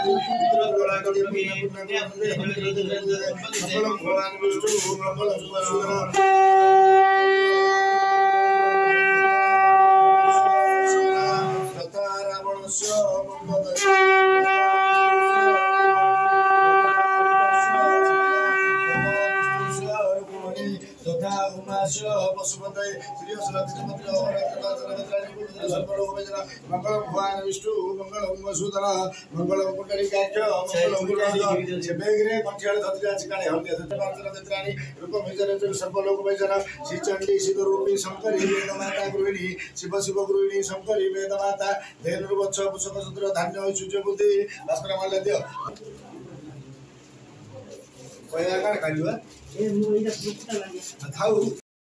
पशुपते श्री मंगल भगवान विष्णु मंगल मसूदन मंगल कुंडलिकाक्ष रूप सर्वलोक भजन श्री चंडी शिव रूपी शंकरी वेद माता गृहिणी शिव शिव गृहिणी शंकरी वेद माता धेनुर्वत्स पुष्क सूत्र धान्य सूर्य बुद्धि भास्कर माल्य दियो कोया काढ खालिवा ए मोइला सुत्ता लागे थाउ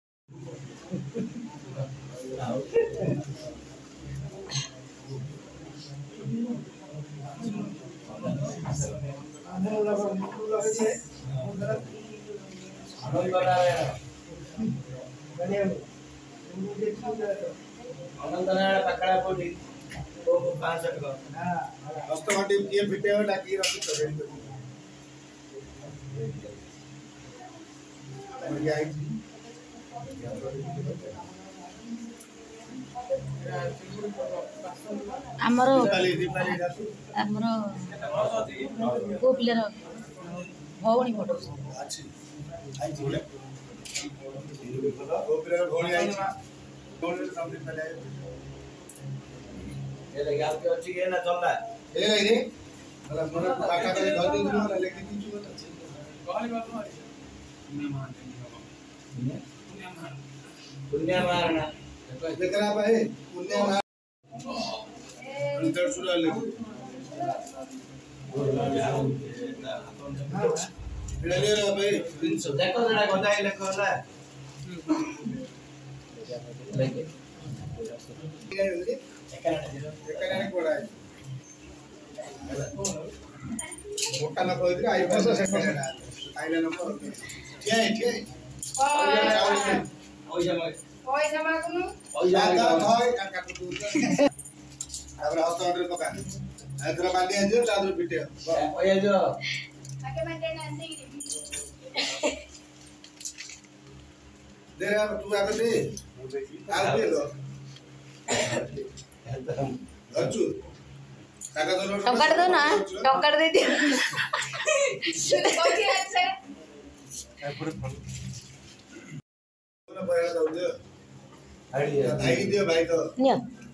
आमरो को पिलर भौणी फोटो अछि आई बोले को पिलर भौणी आई भौणी सामने पले ए लगे आपके अछि के ना चलला ए रे मला मन काका करे धर दे मला लेके दी छु त कहले बात मारी पुण्य मारना देखरा भाई पुण्य मार अंतर सुरा ले ले रे भाई देखो जरा गदाई लेखो ना लेके एकराने कोडा है मोटा न कोइ आई बस सेकंड आइले न को ठीक ओइ जमा कुनु ओइ जाता थय काका तू आबरा हस्तांतर पका आदरा बाली आजो चादर पिटे ओइ आजो आके मंडे नांदी दे रे तू आके दे आ दे लो अर्जु काका टंकार दो ना टंकार दे दियो कोठी আছে एपुरे फल ना बया दउ दे आइडिया भाई दियो भाई तो नियो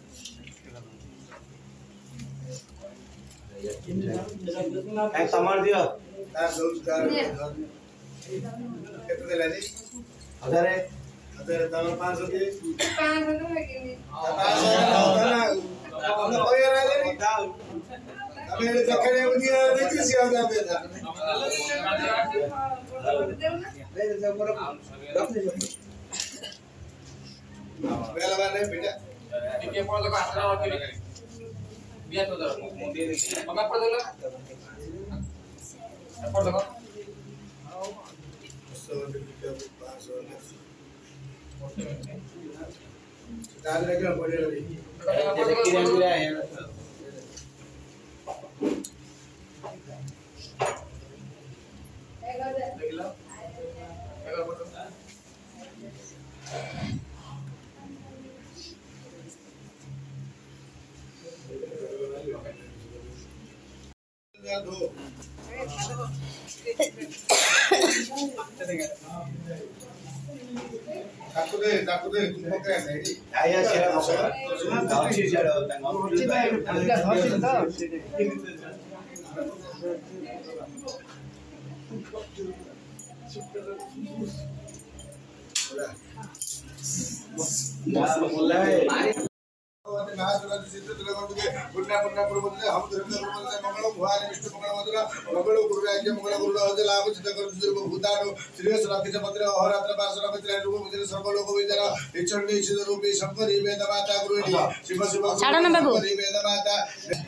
काय सामान दियो तार रोजगार केते देलानी 1000 तम 500 दे 500 में किनी 500 ना हमने कोई राले नहीं हमें जखने दिया देखी सी आ जाते था ले जा मोर रख ले बेला बाने बेटा के पड़ लगा हाथ रख के बिया तो दर मुंडी दे मगा पड़ देला पड़ देखो डाल लेके पड़े रही किरण पूरा है देख लो एगो फोटो दो ताकू दे तुम पकड़ नहीं आया शेरा अच्छी शेरा होता है बोला है महासुरा सिद्ध तुलगंगे पुण्य पुण्य प्रबोधने हम धर्म प्रबोधने मंगल भगवान विष्णु मंगल मधुरा मंगल गुरु राज्य मंगल गुरु हज लाभ चित्त कर सर्व भूतानो श्री राकेश पत्र अहरात्र पार्श्व पत्र रूप मुझे सर्व लोक विजय चंडी सिद्ध रूपी शंकरी वेद माता गृहिणी शिव शिव गृहिणी वेद माता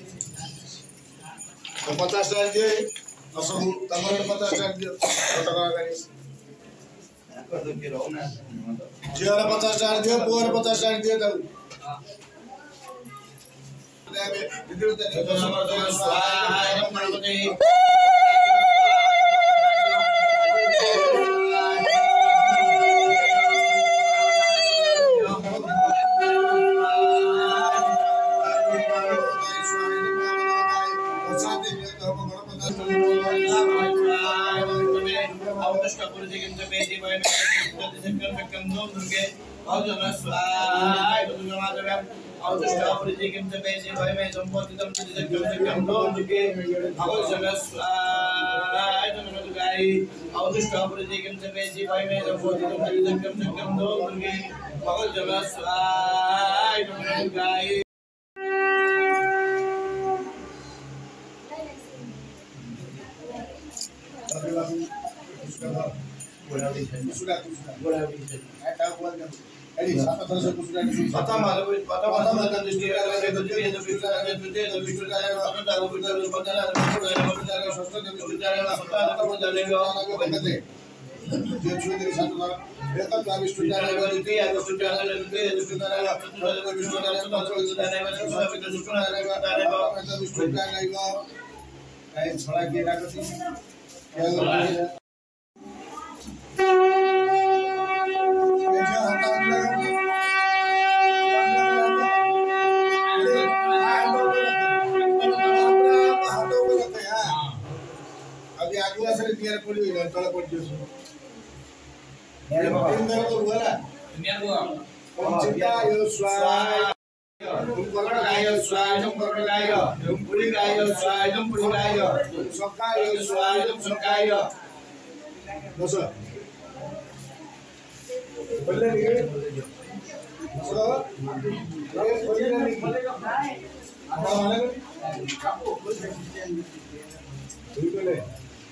50 टाइम दे असम तमर 50 टाइम दे टका गाड़ी कर दो के रहो ना जियारा 50 टाइम दे पुअर 50 टाइम दे दो स्वाहा अभी आगुआ से नियर पड़ी हुई है तोला पड़ी जो नियर तो हुआ ना नियर हुआ ओम चिता यो स्वाय ओम कर्ण गायो स्वाय ओम कर्ण गायो ओम पुरी गायो स्वाय ओम पुरी गायो ओम सका यो स्वाय ओम सकायो बस बोले नहीं सो ये बोले नहीं आता माने बिल्कुल है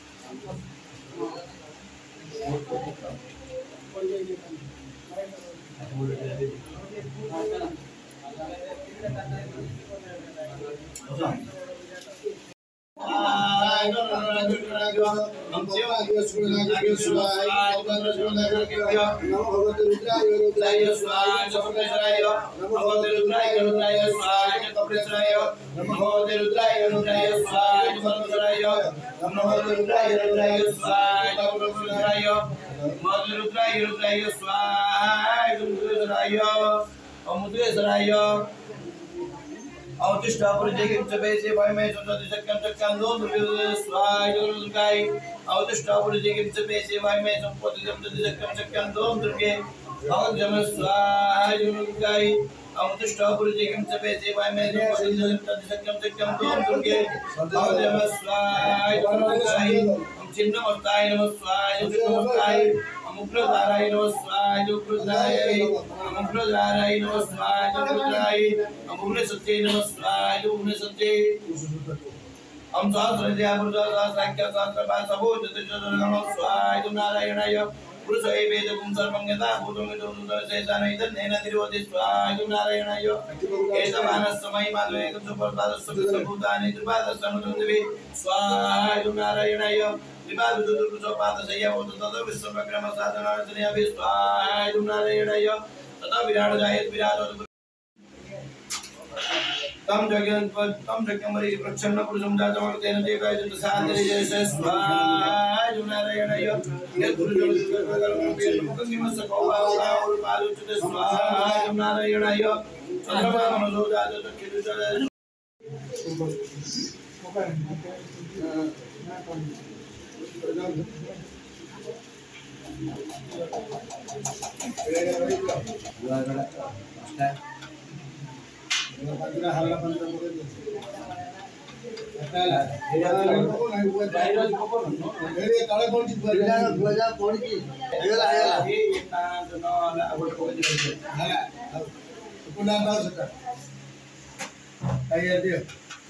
चिन्नमस्ताय नमस्वाय चिन्नमस्ताय अमुग्रधाराय नमस्वाय उग्रधाराय अमुग्रधाराय नमस्वाय उग्रधाराय अमुग्रसत्ये नमस्वाय उग्रसत्ये हम सहस्रज्ञा पुरुषासाख्य सहस्रपाद सबोध नमस्वाय नारायणाय पुरुषै वेदकुं सर्वं यथा भूतं शेषानैतन्नेन तिरुवति स्वाय नारायणाय एतमानस्समयि माधवेकं सुपरपादस्य भूतानि त्रिपादस्समुद्रदिवे स्वाय नारायणाय त्रिपादुदुर्गुसोपादशय्या ततो विश्वक्रमसाधनार्चनया स्वाय नारायणाय ततो विराटजायत विराजोत तम जगमरि प्रच्छन्न पुरुषं जातमर्तेन देवाय सादरे जय स्वाय नारायणाय यद्गुरुजनमुखनिमस्सकोवावलावल्पादुच्यते स्वाय नारायणाय चन्द्रमा मनोजोदाजतकिरुजय पंद्रह हल्ला पंद्रह बोले अकेला मेरे काले कौन सी बुआ कौन की अकेला अकेला ये ना तो ना अब तो कोई नहीं है पुना ना सकता आइए दियो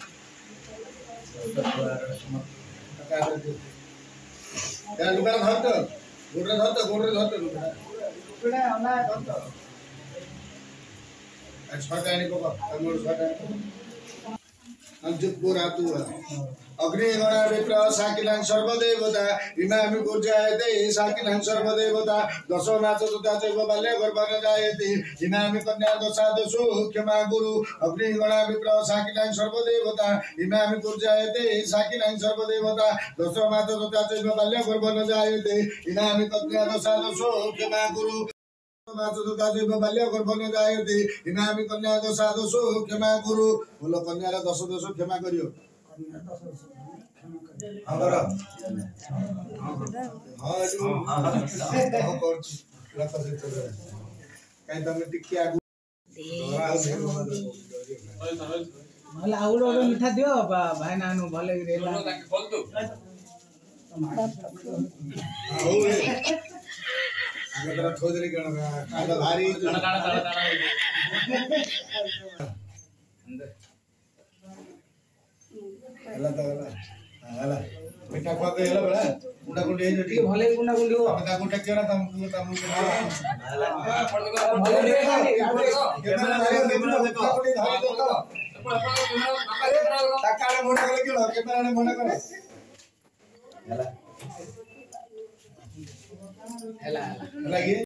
क्या लुका धरतो गोरे धरतो लुका हमना धरतो अच्छा कहने को तमिल अंजुपुरा तू अग्निगणा विप्र साकिलां सर्वदेवता इमामि कुर्जायते साकिलां सर्वदेवता दशो नाच तुता चैव बाल्य गर्भन जायते इमामि कन्या दशा दशो क्षमा गुरु अग्निगणा विप्र साकिलां सर्वदेवता इमामि कुर्जायते साकिलां सर्वदेवता दशो नाच तुता चैव बाल्य गर्भन जायते इमामि कन्या दशा दशो क्षमा गुरु बाल्य गर्भन जायते इमामि कन्या दशा दशो क्षमा गुरु बोलो कन्या दश दश क्षमा करियो हमरा काई तमे टिके आगु भले आउलो मिठा दियो भाई नानु भले रेला आगे तरह खोजरी कण कांदा भारी हला तो हला मिठा खा के हला बड़ा गुंडा गुंडी हे जटी भले गुंडा गुंडी हो हम ता गुंडा केना तम भले देखा केना देखो ताकाने मोडा कले केलो केना मोडा करे हला हला हला